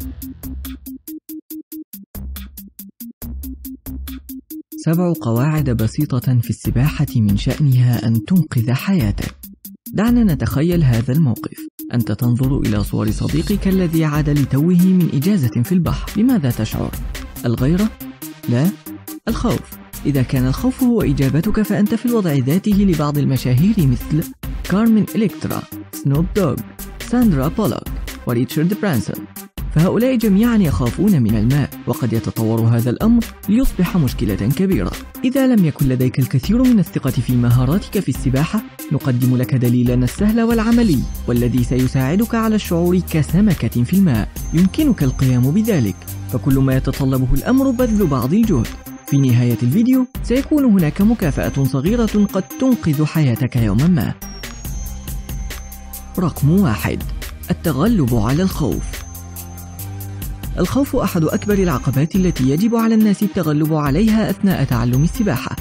7 قواعد بسيطة في السباحة من شأنها أن تنقذ حياتك. دعنا نتخيل هذا الموقف. أنت تنظر إلى صور صديقك الذي عاد لتوه من إجازة في البحر. بماذا تشعر؟ الغيرة؟ لا، الخوف. إذا كان الخوف هو إجابتك فأنت في الوضع ذاته لبعض المشاهير مثل كارمين إلكترا، سنوب دوغ، ساندرا بولوك، وريتشارد برانسون. فهؤلاء جميعا يخافون من الماء، وقد يتطور هذا الأمر ليصبح مشكلة كبيرة. إذا لم يكن لديك الكثير من الثقة في مهاراتك في السباحة، نقدم لك دليلنا السهل والعملي والذي سيساعدك على الشعور كسمكة في الماء. يمكنك القيام بذلك، فكل ما يتطلبه الأمر بذل بعض الجهد. في نهاية الفيديو سيكون هناك مكافأة صغيرة قد تنقذ حياتك يوما ما. رقم 1: التغلب على الخوف. الخوف أحد أكبر العقبات التي يجب على الناس التغلب عليها أثناء تعلم السباحة.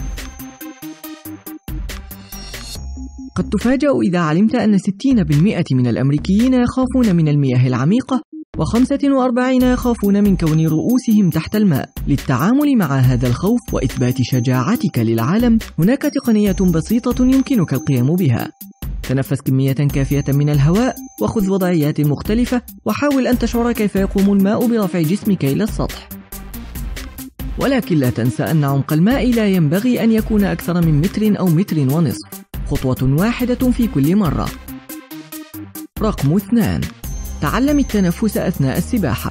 قد تفاجأ إذا علمت أن 60% من الأمريكيين يخافون من المياه العميقة، و45 يخافون من كون رؤوسهم تحت الماء. للتعامل مع هذا الخوف وإثبات شجاعتك للعالم، هناك تقنية بسيطة يمكنك القيام بها. تنفس كمية كافية من الهواء، وخذ وضعيات مختلفة، وحاول أن تشعر كيف يقوم الماء برفع جسمك إلى السطح. ولكن لا تنسى أن عمق الماء لا ينبغي أن يكون أكثر من 1 أو 1.5 متر. خطوة واحدة في كل مرة. رقم 2: تعلم التنفس أثناء السباحة.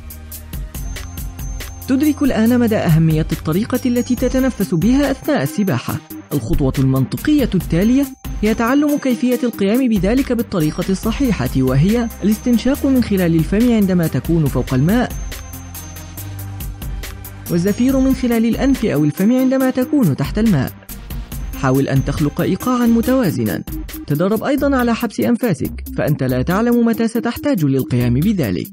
تدرك الآن مدى أهمية الطريقة التي تتنفس بها أثناء السباحة. الخطوة المنطقية التالية هي تعلم كيفية القيام بذلك بالطريقة الصحيحة، وهي الاستنشاق من خلال الفم عندما تكون فوق الماء، والزفير من خلال الأنف أو الفم عندما تكون تحت الماء. حاول أن تخلق إيقاعا متوازنا. تدرب أيضا على حبس أنفاسك، فأنت لا تعلم متى ستحتاج للقيام بذلك.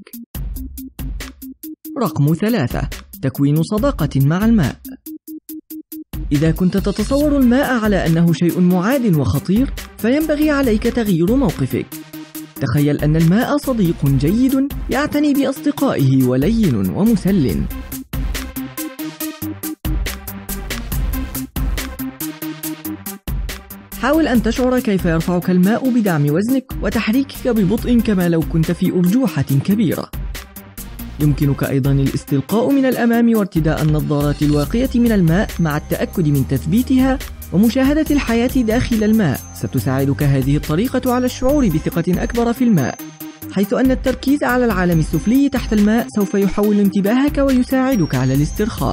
رقم 3: تكوين صداقة مع الماء. إذا كنت تتصور الماء على أنه شيء معاد وخطير، فينبغي عليك تغيير موقفك. تخيل أن الماء صديق جيد يعتني بأصدقائه ولين ومسل. حاول أن تشعر كيف يرفعك الماء بدعم وزنك وتحريكك ببطء كما لو كنت في أرجوحة كبيرة. يمكنك أيضا الاستلقاء من الأمام وارتداء النظارات الواقية من الماء مع التأكد من تثبيتها ومشاهدة الحياة داخل الماء. ستساعدك هذه الطريقة على الشعور بثقة أكبر في الماء، حيث أن التركيز على العالم السفلي تحت الماء سوف يحول انتباهك ويساعدك على الاسترخاء.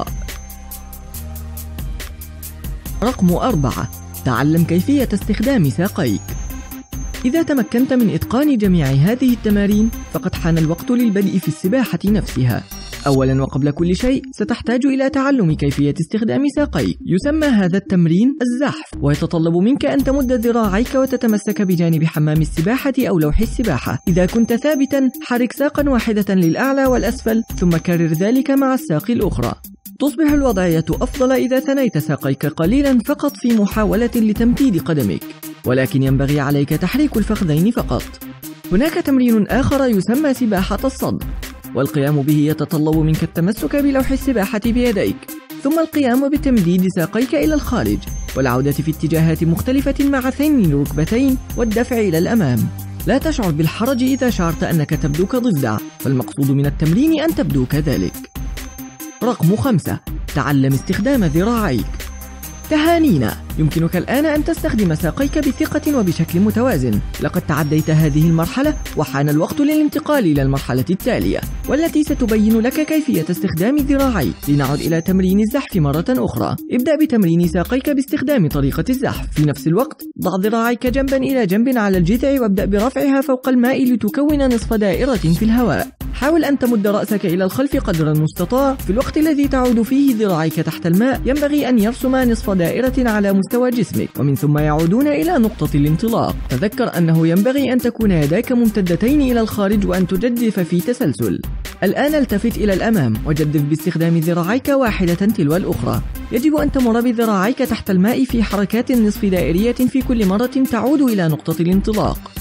رقم 4: تعلم كيفية استخدام ساقيك. إذا تمكنت من إتقان جميع هذه التمارين، فقد حان الوقت للبدء في السباحة نفسها. أولا وقبل كل شيء، ستحتاج إلى تعلم كيفية استخدام ساقيك. يسمى هذا التمرين الزحف، ويتطلب منك أن تمد ذراعيك وتتمسك بجانب حمام السباحة أو لوح السباحة. إذا كنت ثابتا، حرك ساقا واحدة للأعلى والأسفل، ثم كرر ذلك مع الساق الأخرى. تصبح الوضعية أفضل إذا ثنيت ساقيك قليلا فقط في محاولة لتمديد قدمك، ولكن ينبغي عليك تحريك الفخذين فقط. هناك تمرين آخر يسمى سباحة الصدر، والقيام به يتطلب منك التمسك بلوح السباحة بيديك، ثم القيام بتمديد ساقيك إلى الخارج والعودة في اتجاهات مختلفة مع ثني الركبتين والدفع إلى الأمام. لا تشعر بالحرج إذا شعرت أنك تبدو كضفدع، فالمقصود من التمرين أن تبدو كذلك. رقم 5: تعلم استخدام ذراعيك. تهانينا، يمكنك الآن أن تستخدم ساقيك بثقة وبشكل متوازن. لقد تعديت هذه المرحلة، وحان الوقت للانتقال إلى المرحلة التالية، والتي ستبين لك كيفية استخدام ذراعيك. لنعد إلى تمرين الزحف مرة أخرى. ابدأ بتمرين ساقيك باستخدام طريقة الزحف. في نفس الوقت، ضع ذراعيك جنبا إلى جنب على الجذع، وابدأ برفعها فوق الماء لتكون نصف دائرة في الهواء. حاول أن تمد رأسك إلى الخلف قدر المستطاع. في الوقت الذي تعود فيه ذراعيك تحت الماء، ينبغي أن يرسم نصف دائرة على مستوى جسمك، ومن ثم يعودون إلى نقطة الانطلاق. تذكر أنه ينبغي أن تكون يداك ممتدتين إلى الخارج وأن تجدف في تسلسل. الآن التفت إلى الأمام وجدف باستخدام ذراعيك واحدة تلو الأخرى. يجب أن تمر بذراعيك تحت الماء في حركات نصف دائرية في كل مرة تعود إلى نقطة الانطلاق.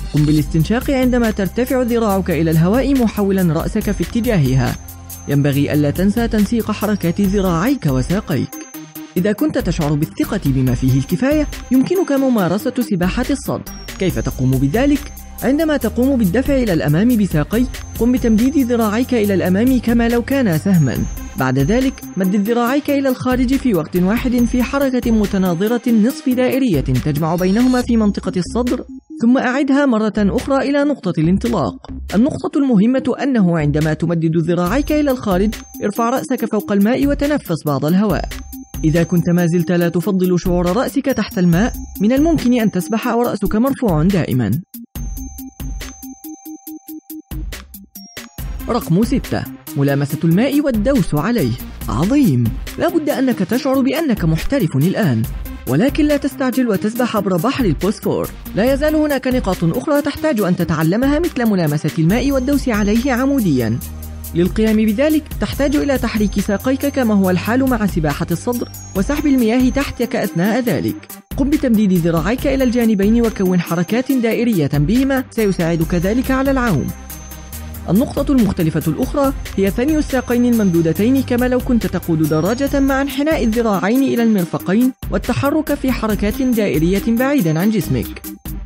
قم بالاستنشاق عندما ترتفع ذراعك إلى الهواء محولا رأسك في اتجاهها. ينبغي ألا تنسى تنسيق حركات ذراعيك وساقيك. إذا كنت تشعر بالثقة بما فيه الكفاية، يمكنك ممارسة سباحة الصدر. كيف تقوم بذلك؟ عندما تقوم بالدفع إلى الأمام بساقيك، قم بتمديد ذراعيك إلى الأمام كما لو كان سهما. بعد ذلك مدد ذراعيك إلى الخارج في وقت واحد في حركة متناظرة نصف دائرية تجمع بينهما في منطقة الصدر، ثم أعدها مرة أخرى إلى نقطة الانطلاق. النقطة المهمة أنه عندما تمدد ذراعيك إلى الخارج، ارفع رأسك فوق الماء وتنفس بعض الهواء. إذا كنت ما زلت لا تفضل شعور رأسك تحت الماء، من الممكن أن تسبح ورأسك مرفوع دائما. رقم 6. ملامسة الماء والدوس عليه. عظيم! لا بد أنك تشعر بأنك محترف الآن، ولكن لا تستعجل وتسبح عبر بحر البوسفور. لا يزال هناك نقاط أخرى تحتاج أن تتعلمها، مثل ملامسة الماء والدوس عليه عموديا. للقيام بذلك تحتاج إلى تحريك ساقيك كما هو الحال مع سباحة الصدر، وسحب المياه تحتك أثناء ذلك. قم بتمديد ذراعيك إلى الجانبين وكون حركات دائرية بهما، سيساعدك ذلك على العوم. النقطة المختلفة الأخرى هي ثني الساقين الممدودتين كما لو كنت تقود دراجة، مع انحناء الذراعين إلى المرفقين والتحرك في حركات دائرية بعيدا عن جسمك.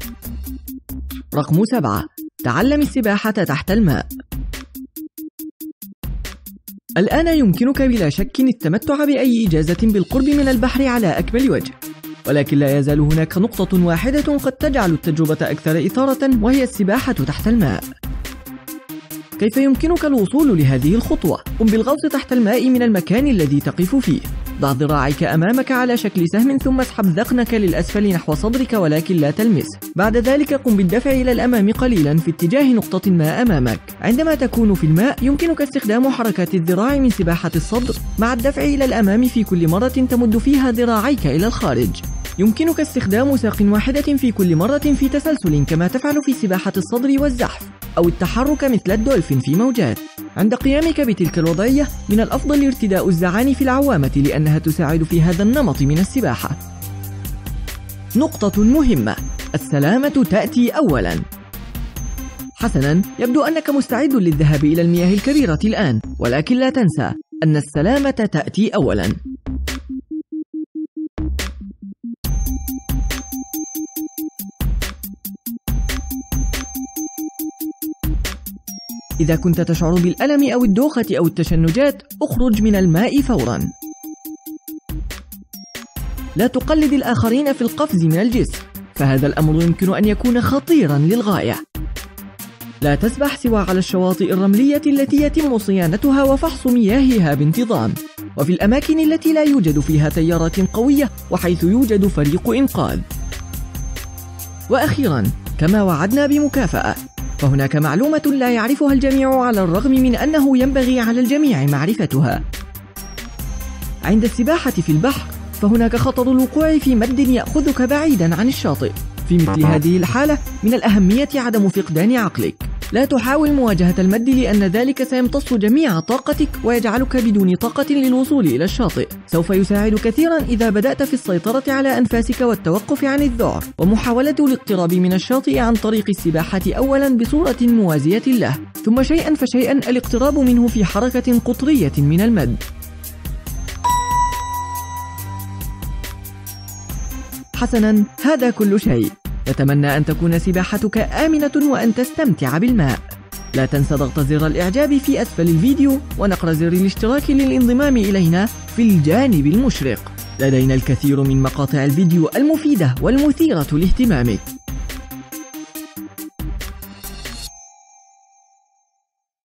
رقم 7. تعلم السباحة تحت الماء. الآن يمكنك بلا شك التمتع بأي إجازة بالقرب من البحر على أكمل وجه، ولكن لا يزال هناك نقطة واحدة قد تجعل التجربة أكثر إثارة، وهي السباحة تحت الماء. كيف يمكنك الوصول لهذه الخطوة؟ قم بالغوص تحت الماء من المكان الذي تقف فيه. ضع ذراعيك أمامك على شكل سهم، ثم اسحب ذقنك للأسفل نحو صدرك ولكن لا تلمسه. بعد ذلك قم بالدفع إلى الأمام قليلا في اتجاه نقطة الماء أمامك. عندما تكون في الماء يمكنك استخدام حركات الذراع من سباحة الصدر مع الدفع إلى الأمام في كل مرة تمد فيها ذراعيك إلى الخارج. يمكنك استخدام ساق واحدة في كل مرة في تسلسل كما تفعل في سباحة الصدر والزحف، أو التحرك مثل الدولفين في موجات. عند قيامك بتلك الوضعية من الأفضل ارتداء الزعانف في العوامة، لأنها تساعد في هذا النمط من السباحة. نقطة مهمة: السلامة تأتي أولا. حسنا، يبدو أنك مستعد للذهاب إلى المياه الكبيرة الآن، ولكن لا تنسى أن السلامة تأتي أولا. إذا كنت تشعر بالألم أو الدوخة أو التشنجات، اخرج من الماء فورا. لا تقلد الآخرين في القفز من الجسر، فهذا الأمر يمكن أن يكون خطيرا للغاية. لا تسبح سوى على الشواطئ الرملية التي يتم صيانتها وفحص مياهها بانتظام، وفي الأماكن التي لا يوجد فيها تيارات قوية وحيث يوجد فريق إنقاذ. وأخيرا، كما وعدنا بمكافأة، فهناك معلومة لا يعرفها الجميع على الرغم من أنه ينبغي على الجميع معرفتها. عند السباحة في البحر فهناك خطر الوقوع في مد يأخذك بعيدا عن الشاطئ. في مثل هذه الحالة من الأهمية عدم فقدان عقلك. لا تحاول مواجهة المد، لأن ذلك سيمتص جميع طاقتك ويجعلك بدون طاقة للوصول إلى الشاطئ. سوف يساعد كثيرا إذا بدأت في السيطرة على أنفاسك والتوقف عن الذعر، ومحاولة الاقتراب من الشاطئ عن طريق السباحة أولا بصورة موازية له، ثم شيئا فشيئا الاقتراب منه في حركة قطرية من المد. حسنا، هذا كل شيء. نتمنى أن تكون سباحتك آمنة وأن تستمتع بالماء. لا تنسى ضغط زر الإعجاب في أسفل الفيديو ونقر زر الاشتراك للانضمام إلينا في الجانب المشرق. لدينا الكثير من مقاطع الفيديو المفيدة والمثيرة لاهتمامك.